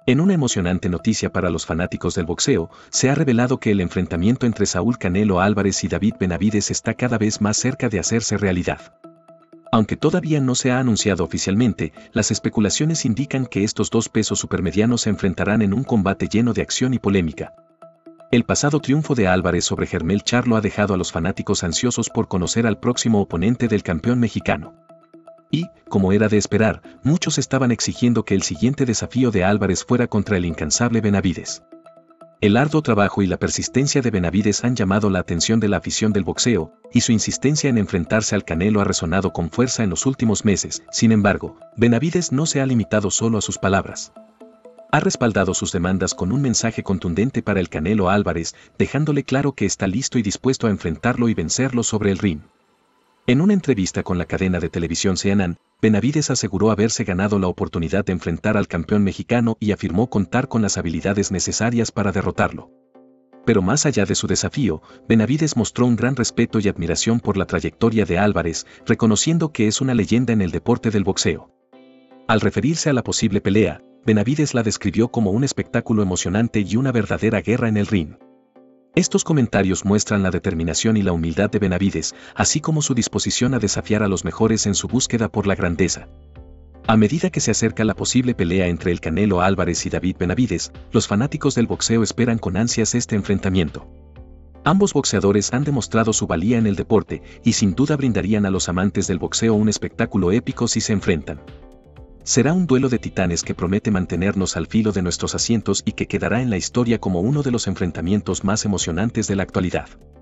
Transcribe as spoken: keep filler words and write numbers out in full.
En una emocionante noticia para los fanáticos del boxeo, se ha revelado que el enfrentamiento entre Saúl Canelo Álvarez y David Benavidez está cada vez más cerca de hacerse realidad. Aunque todavía no se ha anunciado oficialmente, las especulaciones indican que estos dos pesos supermedianos se enfrentarán en un combate lleno de acción y polémica. El pasado triunfo de Álvarez sobre Jermell Charlo ha dejado a los fanáticos ansiosos por conocer al próximo oponente del campeón mexicano. Y, como era de esperar, muchos estaban exigiendo que el siguiente desafío de Álvarez fuera contra el incansable Benavidez. El arduo trabajo y la persistencia de Benavidez han llamado la atención de la afición del boxeo, y su insistencia en enfrentarse al Canelo ha resonado con fuerza en los últimos meses. Sin embargo, Benavidez no se ha limitado solo a sus palabras. Ha respaldado sus demandas con un mensaje contundente para el Canelo Álvarez, dejándole claro que está listo y dispuesto a enfrentarlo y vencerlo sobre el ring. En una entrevista con la cadena de televisión C N N, Benavidez aseguró haberse ganado la oportunidad de enfrentar al campeón mexicano y afirmó contar con las habilidades necesarias para derrotarlo. Pero más allá de su desafío, Benavidez mostró un gran respeto y admiración por la trayectoria de Álvarez, reconociendo que es una leyenda en el deporte del boxeo. Al referirse a la posible pelea, Benavidez la describió como un espectáculo emocionante y una verdadera guerra en el ring. Estos comentarios muestran la determinación y la humildad de Benavidez, así como su disposición a desafiar a los mejores en su búsqueda por la grandeza. A medida que se acerca la posible pelea entre el Canelo Álvarez y David Benavidez, los fanáticos del boxeo esperan con ansias este enfrentamiento. Ambos boxeadores han demostrado su valía en el deporte y sin duda brindarían a los amantes del boxeo un espectáculo épico si se enfrentan. Será un duelo de titanes que promete mantenernos al filo de nuestros asientos y que quedará en la historia como uno de los enfrentamientos más emocionantes de la actualidad.